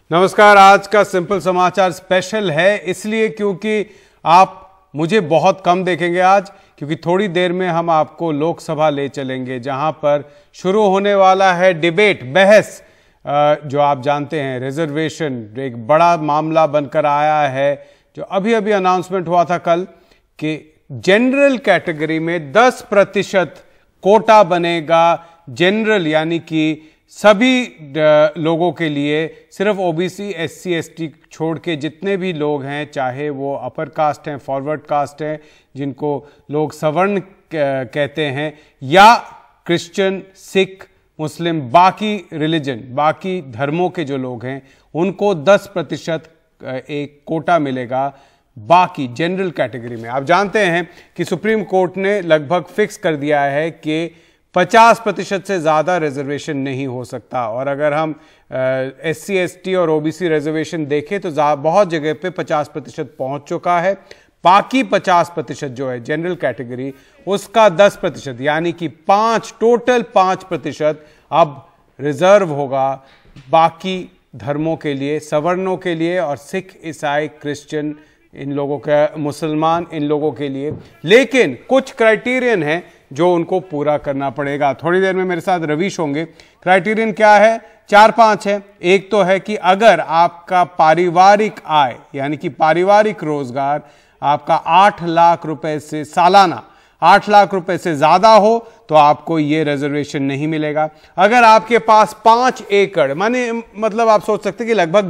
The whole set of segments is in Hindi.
नमस्कार। आज का सिंपल समाचार स्पेशल है इसलिए क्योंकि आप मुझे बहुत कम देखेंगे आज, क्योंकि थोड़ी देर में हम आपको लोकसभा ले चलेंगे जहां पर शुरू होने वाला है डिबेट, बहस। जो आप जानते हैं रिजर्वेशन एक बड़ा मामला बनकर आया है। जो अभी अभी अनाउंसमेंट हुआ था कल कि जनरल कैटेगरी में 10% कोटा बनेगा। जनरल यानी कि सभी लोगों के लिए, सिर्फ ओबीसी, एससी, एसटी छोड़ के जितने भी लोग हैं, चाहे वो अपर कास्ट हैं, फॉरवर्ड कास्ट हैं, जिनको लोग सवर्ण कहते हैं, या क्रिश्चियन, सिख, मुस्लिम, बाकी रिलीजन, बाकी धर्मों के जो लोग हैं, उनको 10% एक कोटा मिलेगा बाकी जनरल कैटेगरी में। आप जानते हैं कि सुप्रीम कोर्ट ने लगभग फिक्स कर दिया है कि 50% से ज़्यादा रिजर्वेशन नहीं हो सकता। और अगर हम एससी, एसटी और ओबीसी रिजर्वेशन देखें तो बहुत जगह पे 50% पहुंच चुका है। बाकी 50% जो है जनरल कैटेगरी, उसका 10% यानी कि टोटल 5% अब रिजर्व होगा बाकी धर्मों के लिए, सवर्णों के लिए और सिख, ईसाई, क्रिश्चियन, इन लोगों का, मुसलमान, इन लोगों के लिए। लेकिन कुछ क्राइटेरियन है जो उनको पूरा करना पड़ेगा। थोड़ी देर में मेरे साथ रवीश होंगे। क्राइटेरियन क्या है? 4-5 है। एक तो है कि अगर आपका पारिवारिक आय यानी कि पारिवारिक रोजगार आपका 8 लाख रुपए से सालाना 8 लाख रुपए से ज्यादा हो तो आपको ये रिजर्वेशन नहीं मिलेगा। अगर आपके पास 5 एकड़ मतलब आप सोच सकते हैं कि लगभग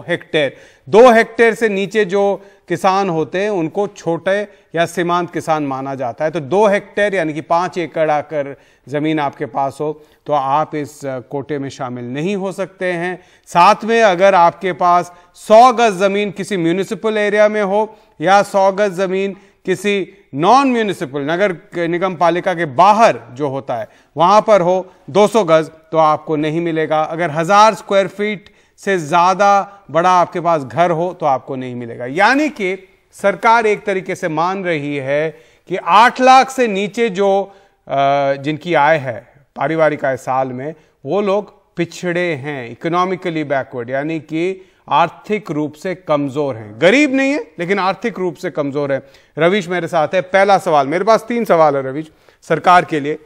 2 हेक्टेयर से नीचे जो किसान होते हैं उनको छोटे या सीमांत किसान माना जाता है। तो 2 हेक्टेयर यानी कि 5 एकड़ आकर जमीन आपके पास हो तो आप इस कोटे में शामिल नहीं हो सकते हैं। साथ में अगर आपके पास 100 गज जमीन किसी म्यूनिसिपल एरिया में हो या 100 गज जमीन किसी नॉन म्यूनिसिपल नगर निगम पालिका के बाहर जो होता है वहां पर हो 200 गज, तो आपको नहीं मिलेगा। अगर 1000 स्क्वायर फीट से ज्यादा बड़ा आपके पास घर हो तो आपको नहीं मिलेगा। यानी कि सरकार एक तरीके से मान रही है कि 8 लाख से नीचे जो जिनकी आय है, पारिवारिक आय साल में, वो लोग पिछड़े हैं, इकोनॉमिकली बैकवर्ड, यानी कि आर्थिक रूप से कमजोर हैं। गरीब नहीं है लेकिन आर्थिक रूप से कमजोर है। रवीश मेरे साथ है। पहला सवाल, मेरे पास 3 सवाल है रवीश सरकार के लिए।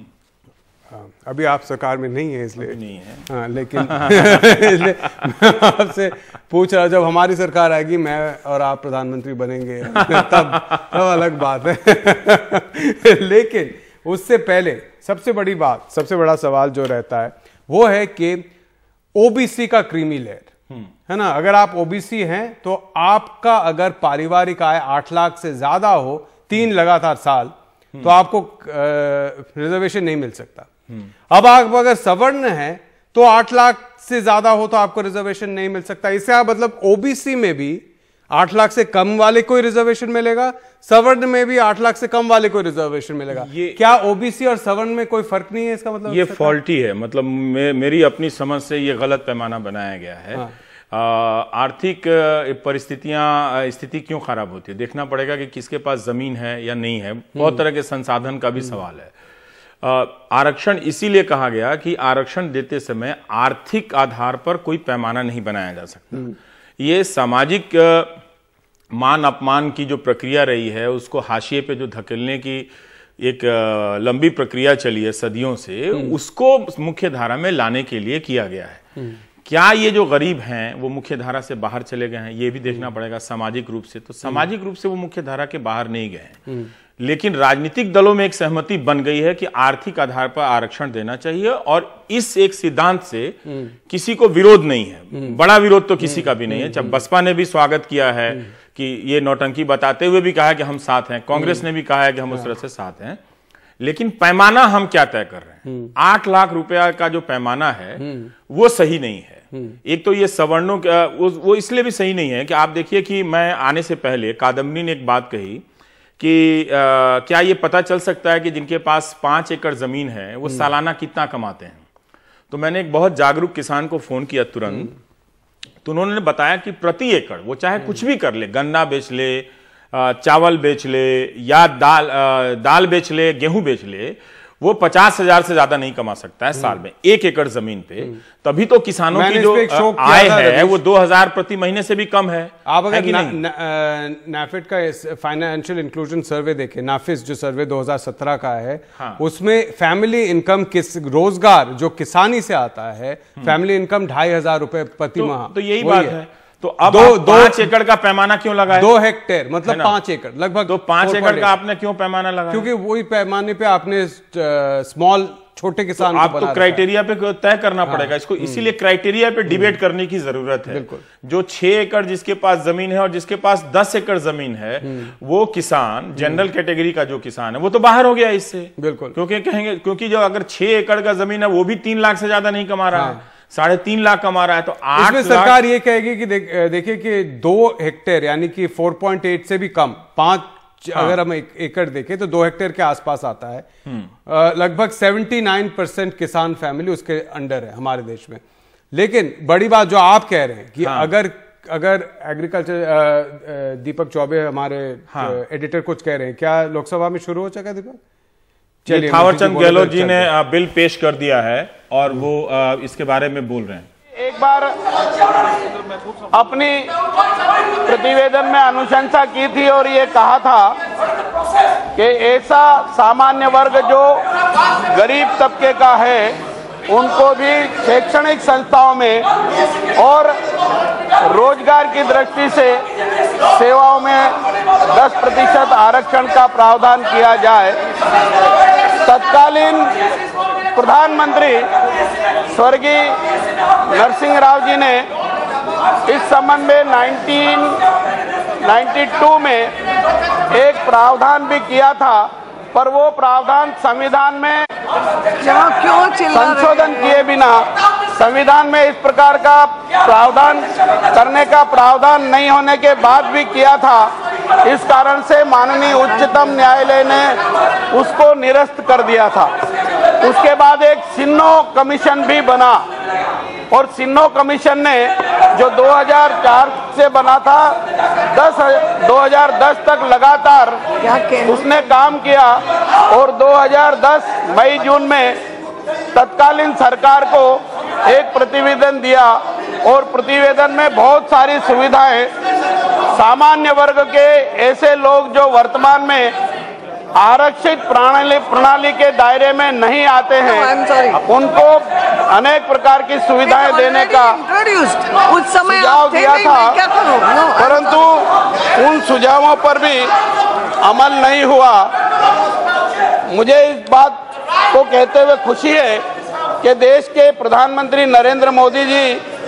अभी आप सरकार में नहीं है इसलिए नहीं है, हाँ, लेकिन इसलिए मैं आपसे पूछ रहा, जब हमारी सरकार आएगी, मैं और आप प्रधानमंत्री बनेंगे तब अलग बात है। लेकिन उससे पहले सबसे बड़ी बात, सबसे बड़ा सवाल जो रहता है वो है कि ओबीसी का क्रीमी लेयर है ना। अगर आप ओबीसी हैं तो आपका अगर पारिवारिक आय 8 लाख से ज्यादा हो 3 लगातार साल, तो आपको रिजर्वेशन नहीं मिल सकता। अब आप अगर सवर्ण हैं तो 8 लाख से ज्यादा हो तो आपको रिजर्वेशन नहीं मिल सकता। इससे आप मतलब ओबीसी में भी 8 लाख से कम वाले को रिजर्वेशन मिलेगा, सवर्ण में भी 8 लाख से कम वाले को रिजर्वेशन मिलेगा। क्या ओबीसी और सवर्ण में कोई फर्क नहीं है? इसका मतलब ये फॉल्टी है। मतलब मेरी अपनी समझ से ये गलत पैमाना बनाया गया है। हाँ। आर्थिक स्थिति क्यों खराब होती है, देखना पड़ेगा कि किसके पास जमीन है या नहीं है। बहुत तरह के संसाधन का भी सवाल है। आरक्षण इसीलिए कहा गया कि आरक्षण देते समय आर्थिक आधार पर कोई पैमाना नहीं बनाया जा सकता। ये सामाजिक मान अपमान की जो प्रक्रिया रही है उसको हाशिए पे जो धकेलने की एक लंबी प्रक्रिया चली है सदियों से, उसको मुख्य धारा में लाने के लिए किया गया है। क्या ये जो गरीब हैं वो मुख्य धारा से बाहर चले गए हैं, ये भी देखना पड़ेगा सामाजिक रूप से। तो सामाजिक रूप से वो मुख्य धारा के बाहर नहीं गए हैं, लेकिन राजनीतिक दलों में एक सहमति बन गई है कि आर्थिक आधार पर आरक्षण देना चाहिए। और इस एक सिद्धांत से किसी को विरोध नहीं है, बड़ा विरोध तो किसी का भी नहीं है। जब बसपा ने भी स्वागत किया है कि ये नौटंकी बताते हुए भी कहा है कि हम साथ हैं, कांग्रेस ने भी कहा है कि हम उस तरह से साथ हैं, लेकिन पैमाना हम क्या तय कर रहे हैं? 8 लाख रुपया का जो पैमाना है वो सही नहीं है। एक तो ये सवर्णों का वो इसलिए भी सही नहीं है कि आप देखिए कि मैं आने से पहले कादम्बरी ने एक बात कही कि क्या ये पता चल सकता है कि जिनके पास 5 एकड़ जमीन है वो सालाना कितना कमाते हैं। तो मैंने एक बहुत जागरूक किसान को फोन किया तुरंत, तो उन्होंने बताया कि प्रति एकड़ वो चाहे कुछ भी कर ले, गन्ना बेच ले, चावल बेच ले या दाल बेच ले, गेहूं बेच ले, वो 50,000 से ज्यादा नहीं कमा सकता है साल में 1 एकड़ जमीन पे, तभी तो किसानों की जो आय है वो 2,000 प्रति महीने से भी कम है। आप अगर नाफेड का फाइनेंशियल इंक्लूजन सर्वे देखें, नाफिस जो सर्वे 2017 का है, उसमें फैमिली इनकम रोजगार जो किसानी से आता है, फैमिली इनकम 2,500 रुपए प्रति माह। तो यही बात है। तो अब 5 एकड़ का पैमाना क्यों लगाया? 2 हेक्टेयर मतलब 5 एकड़ लगभग। तो 5 एकड़ का आपने क्यों पैमाना लगाया? क्योंकि वही पैमाने पे आपने स्मॉल छोटे किसान आप तो क्राइटेरिया पे तय करना पड़ेगा इसको, इसीलिए क्राइटेरिया पे डिबेट करने की जरूरत है। जो 6 एकड़ जिसके पास जमीन है और जिसके पास 10 एकड़ जमीन है, वो किसान जनरल कैटेगरी का जो किसान है वो तो बाहर हो गया इससे। बिल्कुल, क्योंकि कहेंगे क्योंकि जो अगर 6 एकड़ का जमीन है वो भी 3 लाख से ज्यादा नहीं कमा रहा है, 3.5 लाख कमा रहा है, तो 8 लाख। सरकार ये कहेगी कि देखिए कि 2 हेक्टेयर यानी कि 4.8 से भी कम 5 अगर हम एकड़ देखें तो 2 हेक्टेयर के आसपास आता है। लगभग 79% किसान फैमिली उसके अंडर है हमारे देश में। लेकिन बड़ी बात जो आप कह रहे हैं कि अगर एग्रीकल्चर दीपक चौबे हमारे एडिटर कुछ कह रहे हैं, क्या लोकसभा में शुरू हो चुका है दीपक? चलिए, थावरचंद गहलोत जी ने बिल पेश कर दिया है और वो इसके बारे में बोल रहे हैं। एक बार अपनी प्रतिवेदन में अनुशंसा की थी और ये कहा था कि ऐसा सामान्य वर्ग जो गरीब तबके का है उनको भी शैक्षणिक संस्थाओं में और रोजगार की दृष्टि से सेवाओं में 10% आरक्षण का प्रावधान किया जाए। तत्कालीन प्रधानमंत्री स्वर्गीय नरसिंह राव जी ने इस संबंध में 1992 में एक प्रावधान भी किया था, पर वो प्रावधान संविधान में संशोधन किए बिना संविधान में इस प्रकार का प्रावधान करने का प्रावधान नहीं होने के बाद भी किया था। इस कारण से माननीय उच्चतम न्यायालय ने उसको निरस्त कर दिया था। उसके बाद एक सिन्हो कमीशन भी बना और सिन्हो कमीशन ने जो 2004 से बना था 2010 तक लगातार उसने काम किया और 2010 मई जून में तत्कालीन सरकार को एक प्रतिवेदन दिया और प्रतिवेदन में बहुत सारी सुविधाएं सामान्य वर्ग के ऐसे लोग जो वर्तमान में आरक्षित प्रणाली के दायरे में नहीं आते हैं उनको अनेक प्रकार की सुविधाएं देने का सुझाव दिया था, परंतु उन सुझावों पर भी अमल नहीं हुआ। मुझे इस बात को कहते हुए खुशी है कि देश के प्रधानमंत्री नरेंद्र मोदी जी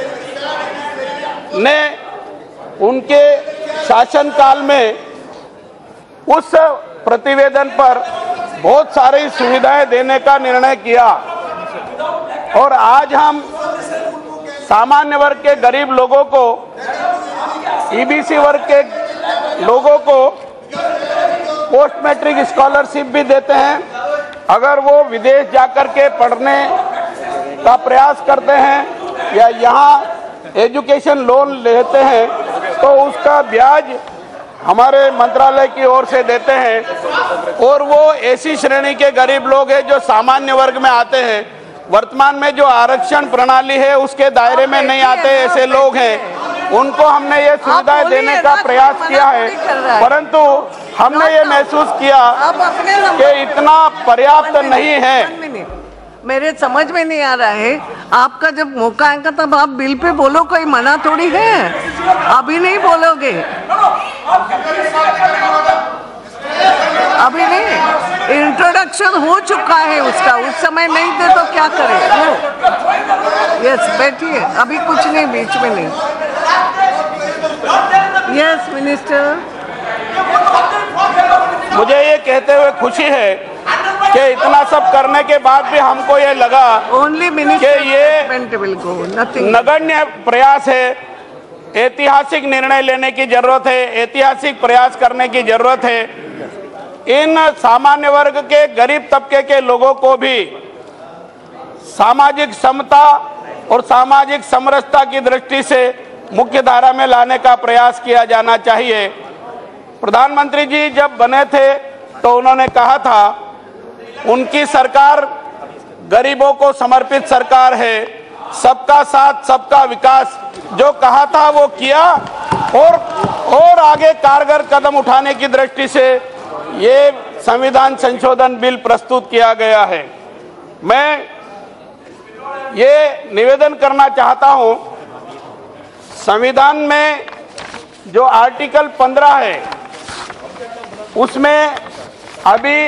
ने उनके शासनकाल में उस प्रतिवेदन पर बहुत सारी सुविधाएं देने का निर्णय किया और आज हम सामान्य वर्ग के गरीब लोगों को, ईबीसी वर्ग के लोगों को पोस्ट मैट्रिक स्कॉलरशिप भी देते हैं। अगर वो विदेश जाकर के पढ़ने का प्रयास करते हैं या यहाँ एजुकेशन लोन लेते हैं तो उसका ब्याज हमारे मंत्रालय की ओर से देते हैं और वो ऐसी श्रेणी के गरीब लोग हैं जो सामान्य वर्ग में आते हैं। वर्तमान में जो आरक्षण प्रणाली है उसके दायरे में नहीं आते ऐसे लोग हैं, उनको हमने ये सुविधाएं देने का प्रयास किया है, परंतु हमने ये महसूस किया कि इतना पर्याप्त नहीं है। मेरे समझ में नहीं आ रहा है, आपका जब मौका आएगा तब आप बिल पे बोलो, कोई मना थोड़ी है, अभी नहीं बोलोगे, अभी नहीं, इंट्रोडक्शन हो चुका है उसका, उस समय नहीं थे तो क्या करें? यस, बैठिए, अभी कुछ नहीं, बीच में नहीं। यस मिनिस्टर, मुझे ये कहते हुए खुशी है कि इतना सब करने के बाद भी हमको ये लगा कि ये नगण्य प्रयास है, ऐतिहासिक निर्णय लेने की जरूरत है, ऐतिहासिक प्रयास करने की जरूरत है। इन सामान्य वर्ग के गरीब तबके के लोगों को भी सामाजिक समता और सामाजिक समरसता की दृष्टि से मुख्य धारा में लाने का प्रयास किया जाना चाहिए। प्रधानमंत्री जी जब बने थे तो उन्होंने कहा था उनकी सरकार गरीबों को समर्पित सरकार है। सबका साथ सबका विकास जो कहा था वो किया और आगे कारगर कदम उठाने की दृष्टि से ये संविधान संशोधन बिल प्रस्तुत किया गया है। मैं ये निवेदन करना चाहता हूं, संविधान में जो आर्टिकल 15 है उसमें अभी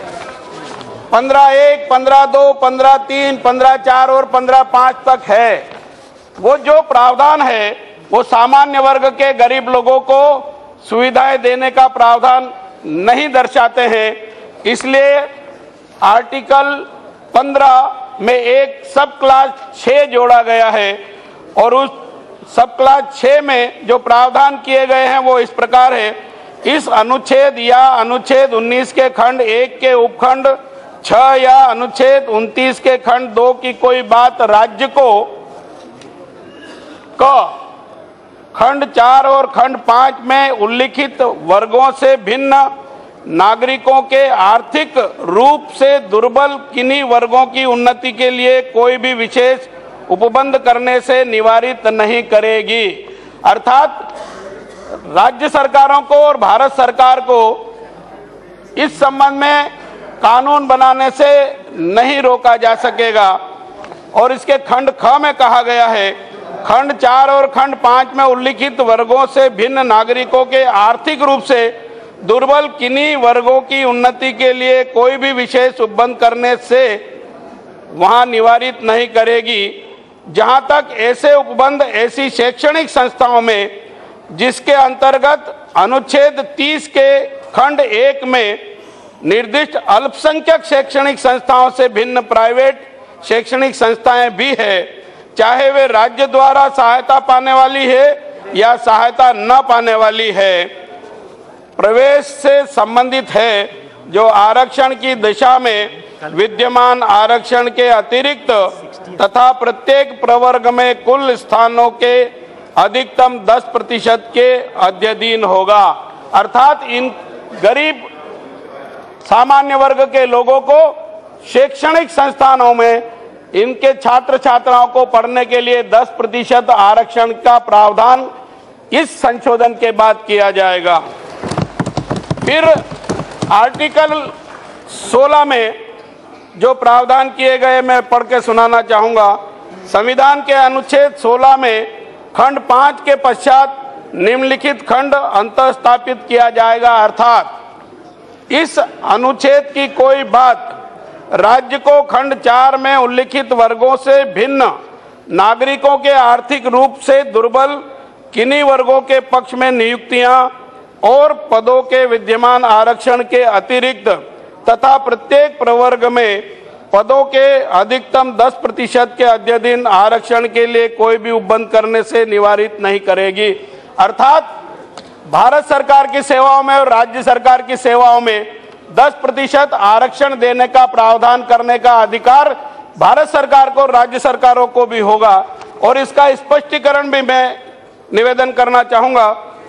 15(1), 15(2), 15(3), 15(4) और 15(5) तक है। वो जो प्रावधान है वो सामान्य वर्ग के गरीब लोगों को सुविधाएं देने का प्रावधान नहीं दर्शाते हैं। इसलिए आर्टिकल 15 में एक सब क्लास 6 जोड़ा गया है और उस सब क्लास 6 में जो प्रावधान किए गए हैं वो इस प्रकार है। इस अनुच्छेद या अनुच्छेद 19 के खंड 1 के उपखंड 6 या अनुच्छेद 29 के खंड 2 की कोई बात राज्य को खंड 4 और खंड 5 में उल्लिखित वर्गों से भिन्न नागरिकों के आर्थिक रूप से दुर्बल किन्हीं वर्गों की उन्नति के लिए कोई भी विशेष उपबंध करने से निवारित नहीं करेगी। अर्थात राज्य सरकारों को और भारत सरकार को इस संबंध में कानून बनाने से नहीं रोका जा सकेगा। और इसके खंड ख में कहा गया है, खंड 4 और खंड 5 में उल्लिखित वर्गों से भिन्न नागरिकों के आर्थिक रूप से दुर्बल किन्हीं वर्गों की उन्नति के लिए कोई भी विशेष उपबंध करने से वहां निवारित नहीं करेगी। जहां तक ऐसे उपबंध ऐसी शैक्षणिक संस्थाओं में जिसके अंतर्गत अनुच्छेद 30 के खंड 1 में निर्दिष्ट अल्पसंख्यक शैक्षणिक संस्थाओं से भिन्न प्राइवेट शैक्षणिक संस्थाएं भी है, चाहे वे राज्य द्वारा सहायता पाने वाली है या सहायता न पाने वाली है, प्रवेश से संबंधित है, जो आरक्षण की दिशा में विद्यमान आरक्षण के अतिरिक्त तथा प्रत्येक प्रवर्ग में कुल स्थानों के अधिकतम 10% के अध्ययन होगा। अर्थात इन गरीब सामान्य वर्ग के लोगों को शैक्षणिक संस्थानों में इनके छात्र छात्राओं को पढ़ने के लिए 10% आरक्षण का प्रावधान इस संशोधन के बाद किया जाएगा। फिर आर्टिकल 16 में जो प्रावधान किए गए मैं पढ़ के सुनाना चाहूंगा। संविधान के अनुच्छेद 16 में खंड 5 के पश्चात निम्नलिखित खंड अंतःस्थापित किया जाएगा। अर्थात इस अनुच्छेद की कोई बात राज्य को खंड 4 में उल्लिखित वर्गों से भिन्न नागरिकों के आर्थिक रूप से दुर्बल किन्हीं वर्गों के पक्ष में नियुक्तियां और पदों के विद्यमान आरक्षण के अतिरिक्त तथा प्रत्येक प्रवर्ग में पदों के अधिकतम 10% के अध्ययन आरक्षण के लिए कोई भी उपबंध करने से निवारित नहीं करेगी। अर्थात भारत सरकार की सेवाओं में और राज्य सरकार की सेवाओं में 10% आरक्षण देने का प्रावधान करने का अधिकार भारत सरकार को, राज्य सरकारों को भी होगा। और इसका स्पष्टीकरण भी मैं निवेदन करना चाहूंगा।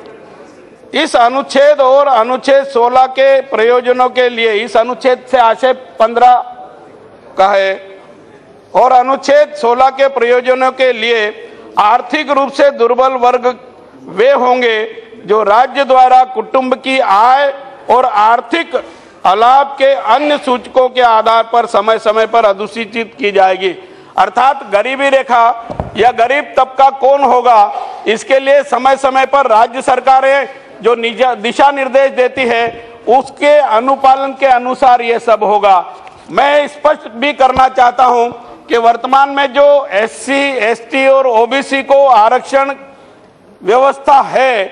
इस अनुच्छेद और अनुच्छेद 16 के प्रयोजनों के लिए, इस अनुच्छेद से आशय 15 का है और अनुच्छेद 16 के प्रयोजनों के लिए आर्थिक रूप से दुर्बल वर्ग वे होंगे जो राज्य द्वारा कुटुंब की आय और आर्थिक अलाभ के अन्य सूचकों के आधार पर समय समय पर अधिसूचित की जाएगी। अर्थात गरीबी रेखा या गरीब तबका कौन होगा, इसके लिए समय समय पर राज्य सरकारें जो दिशा निर्देश देती है उसके अनुपालन के अनुसार ये सब होगा। मैं स्पष्ट भी करना चाहता हूं कि वर्तमान में जो SC, ST और OBC को आरक्षण व्यवस्था है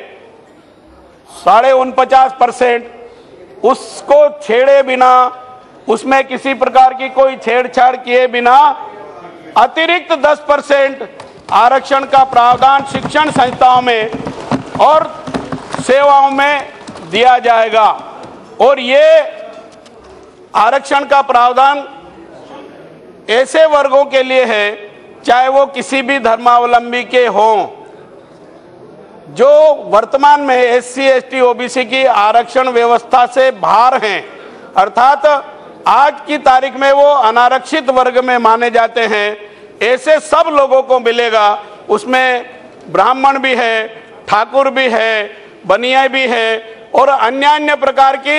49.5%, उसको छेड़े बिना, उसमें किसी प्रकार की कोई छेड़छाड़ किए बिना अतिरिक्त 10% आरक्षण का प्रावधान शिक्षण संस्थाओं में और सेवाओं में दिया जाएगा। और ये आरक्षण का प्रावधान ऐसे वर्गों के लिए है, चाहे वो किसी भी धर्मावलंबी के हों, जो वर्तमान में SC, ST, OBC की आरक्षण व्यवस्था से बाहर हैं। अर्थात आज की तारीख में वो अनारक्षित वर्ग में माने जाते हैं, ऐसे सब लोगों को मिलेगा। उसमें ब्राह्मण भी है, ठाकुर भी है, बनिया भी है और अन्य प्रकार की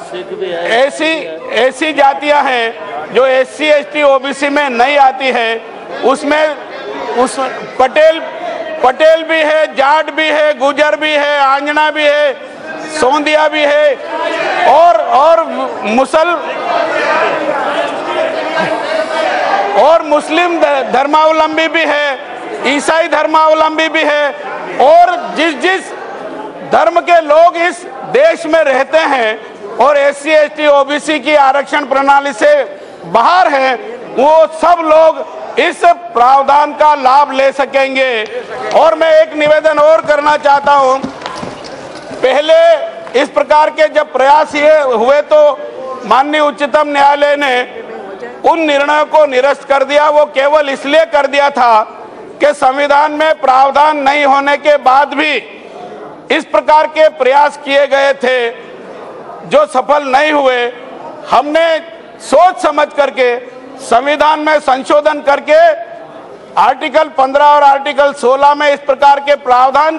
ऐसी जातियां हैं जो SC ST OBC में नहीं आती है। उस पटेल भी है, जाट भी है, गुजर भी है, आंजना भी है, सोंदिया भी है और मुस्लिम धर्मावलंबी भी है, ईसाई धर्मावलंबी भी है और जिस धर्म के लोग इस देश में रहते हैं और SC ST OBC की आरक्षण प्रणाली से बाहर हैं, वो सब लोग इस प्रावधान का लाभ ले सकेंगे। और मैं एक निवेदन और करना चाहता हूं, पहले इस प्रकार के जब प्रयास ये हुए तो माननीय उच्चतम न्यायालय ने उन निर्णयों को निरस्त कर दिया। वो केवल इसलिए कर दिया था कि संविधान में प्रावधान नहीं होने के बाद भी इस प्रकार के प्रयास किए गए थे जो सफल नहीं हुए। हमने सोच समझ करके संविधान में संशोधन करके आर्टिकल 15 और आर्टिकल 16 में इस प्रकार के प्रावधान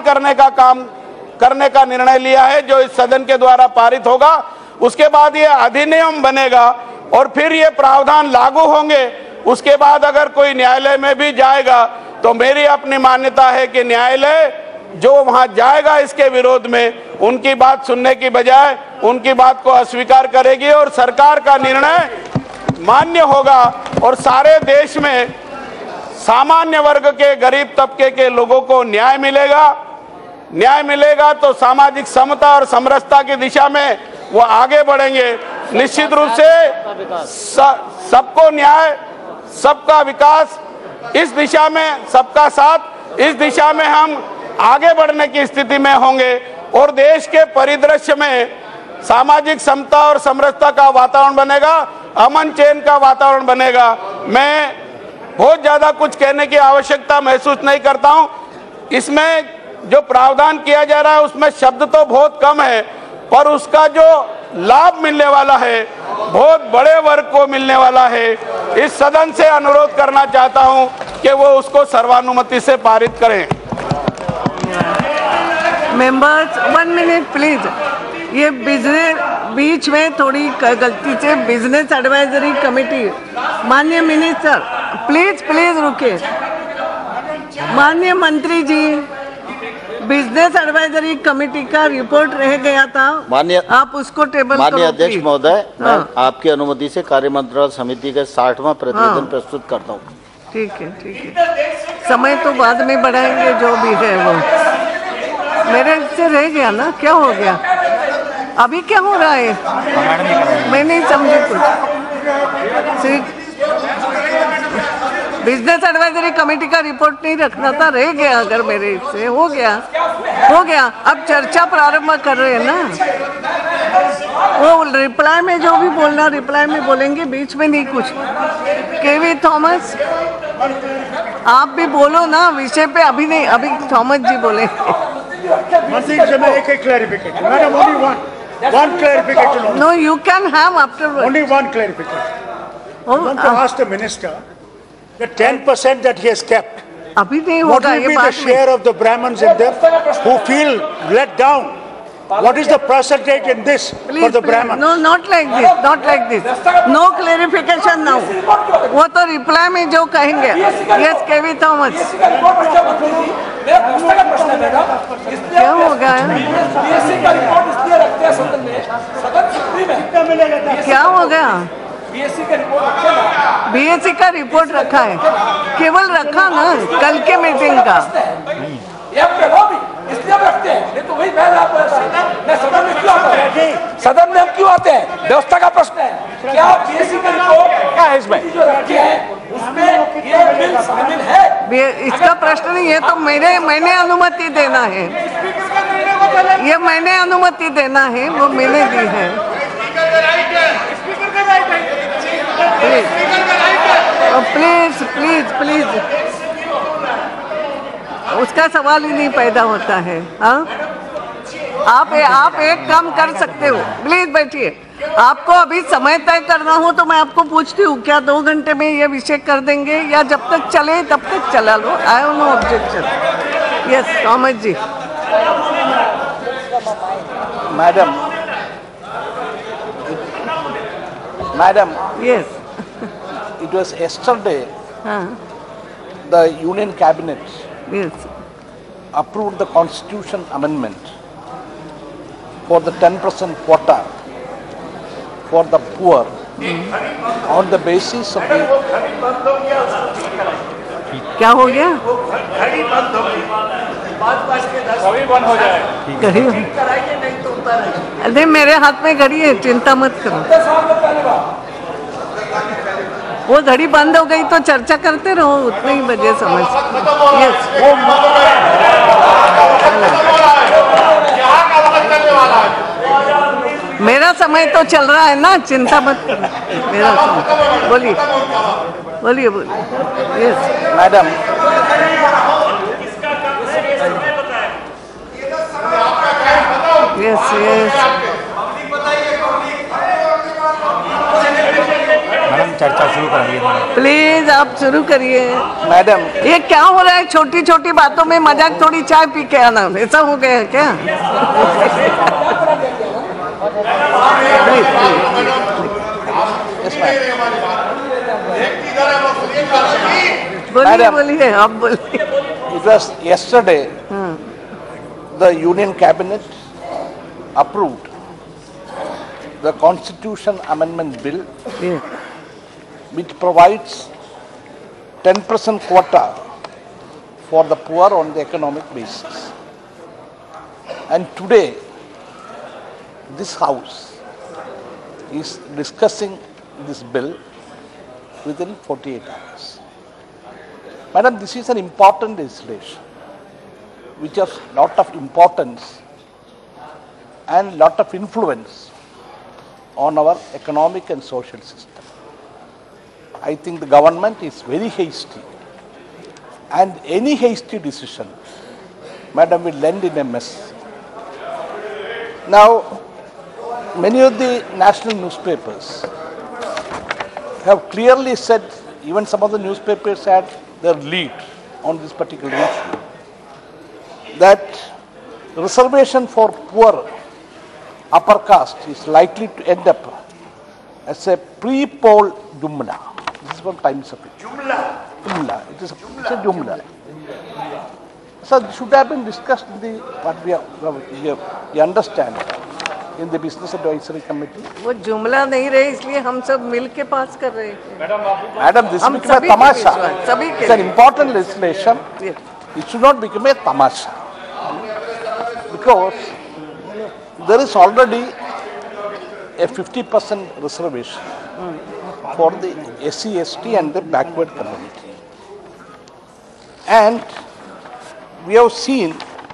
करने का निर्णय लिया है, जो इस सदन के द्वारा पारित होगा। उसके बाद ये अधिनियम बनेगा और फिर ये प्रावधान लागू होंगे। उसके बाद अगर कोई न्यायालय में भी जाएगा तो मेरी अपनी मान्यता है कि न्यायालय जो वहां जाएगा इसके विरोध में, उनकी बात सुनने की बजाय उनकी बात को अस्वीकार करेगी और सरकार का निर्णय मान्य होगा और सारे देश में सामान्य वर्ग के, गरीब तबके के लोगों को न्याय मिलेगा। न्याय मिलेगा तो सामाजिक समता और समरसता की दिशा में वो आगे बढ़ेंगे। निश्चित रूप से सबको न्याय, सबका विकास, इस दिशा में सबका साथ, इस दिशा में हम आगे बढ़ने की स्थिति में होंगे और देश के परिदृश्य में सामाजिक समता और समरसता का वातावरण बनेगा, अमन चैन का वातावरण बनेगा। मैं बहुत ज्यादा कुछ कहने की आवश्यकता महसूस नहीं करता हूं। इसमें जो प्रावधान किया जा रहा है उसमें शब्द तो बहुत कम है, पर उसका जो लाभ मिलने वाला है बहुत बड़े वर्ग को मिलने वाला है। इस सदन से अनुरोध करना चाहता हूं कि वो उसको सर्वानुमति से पारित करें। Members 1 minute please. ये बिजनेस बीच में थोड़ी गलती से बिजनेस एडवाइजरी कमेटी, माननीय मिनिस्टर प्लीज रुके। माननीय मंत्री जी, बिजनेस एडवाइजरी कमेटी का रिपोर्ट रह गया था, माननीय आप उसको टेबल करो। माननीय अध्यक्ष महोदय, मैं आपकी अनुमति से कार्य मंत्रिमंडल समिति का 60वां प्रतिवेदन प्रस्तुत करता हूँ। ठीक है। समय तो बाद में बढ़ाएंगे, जो भी है वो मेरे से रह गया ना। क्या हो गया अभी, क्या हो रहा है मैं नहीं समझी कुछ। बिजनेस एडवाइजरी कमेटी का रिपोर्ट नहीं रखना था, रह गया। अगर मेरे से हो गया। अब चर्चा प्रारंभ कर रहे हैं ना, वो रिप्लाई में जो भी बोलना रिप्लाई में बोलेंगे, बीच में नहीं कुछ। केवी थॉमस, आप भी बोलो ना विषय पे। अभी नहीं, अभी थॉमस जी बोले। एक clarification. Madam, only one clarification. No, you can have afterwards. Only one clarification. I want to ask the minister the 10% that he has kept. अभी नहीं What होगा will ये be the बात share of the Brahmins in them who feel let down? What is the percentage in this for the Brahmins? No, not like this. No clarification now. वो तो रिप्लाई में जो कहेंगे। Yes, KV Thomas. क्या हो गया? क्या हो गया? बीएससी का रिपोर्ट रखा है, केवल रखा ना कल के मीटिंग का। इसलिए हम रखते हैं, नहीं तो वही मैं सदन में क्यों आता है? सदन में हम क्यों आते हैं? व्यवस्था का प्रश्न है। क्या बीएससी का रिपोर्ट क्या है इसमें जो रखी है उसमें ये बिल शामिल है? इसका प्रश्न नहीं है तो मैंने अनुमति देना है, ये मैंने अनुमति देना है, वो मैंने दी है। प्लीज उसका सवाल ही नहीं पैदा होता है। हाँ, आप एक काम कर सकते हो, प्लीज बैठिए। आपको अभी समय तय करना हो तो मैं आपको पूछती हूँ, क्या 2 घंटे में ये विषय कर देंगे या जब तक चले तब तक चला लो? I have no objection. Yes, Kamath ji. Madam, Yes. it was yesterday हाँ. the Union Cabinet Yes. approved the Constitution amendment for the 10% quota for the poor on the basis of the... क्या हो गया? घड़ी अरे मेरे हाथ में घड़ी है, चिंता मत करो। वो घड़ी बंद हो गई तो चर्चा करते रहो, उतनी ही बजे समझ। यस, मेरा समय तो चल रहा है ना, चिंता मत करो। मेरा समय, बोलिए बोलिए बोलिए। Yes madam, yes yes madam चर्चा शुरू करिए। प्लीज आप शुरू करिए। मैडम, ये क्या हो रहा है? छोटी छोटी बातों में मजाक, थोड़ी चाय पी के आना, ऐसा हो गया है क्या? बोलिए बोलिए, आप बोलिए। it was yesterday the Union Cabinet approved the Constitution Amendment Bill, which provides 10% quota for the poor on the economic basis. And today, this House is discussing this bill within 48 hours. Madam, this is an important legislation which has lot of importance and lot of influence on our economic and social system. I think the government is very hasty, and any hasty decision, Madam, will end in a mess. Now, many of the national newspapers have clearly said, even some of the newspapers had their lead on this particular issue, that reservation for poor upper caste is likely to end up as a pre-poll jumla. This is from Times of India. Jumla. It is a jumla. So it should have been discussed in the what we understand in the Business Advisory Committee. वो जुमला नहीं रहे, इसलिए हम सब मिल के पास कर रहे हैं। Madam, this हम become a सभी के tamasha. विश्वास, सभी के It's an important legislation. Yes. It should not become a tamasha, because there is already a 50% reservation for the SC, ST and the backward community. And we have seen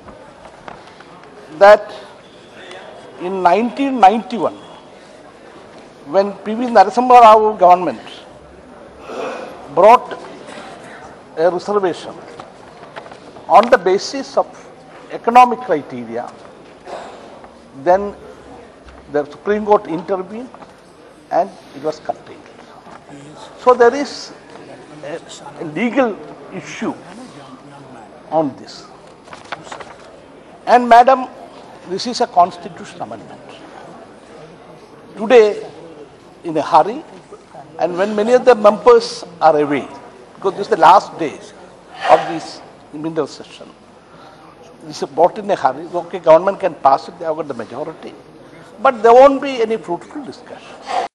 that in 1991, when P.V. Narasimha Rao government brought a reservation on the basis of economic criteria, then the Supreme Court intervened and it was curtailed. So there is a legal issue on this. And Madam, this is a constitutional amendment. Today, in a hurry, and when many of the members are away, because this is the last day of this middle session, this is brought in a hurry. Okay, government can pass it, they have got the majority, but there won't be any fruitful discussion.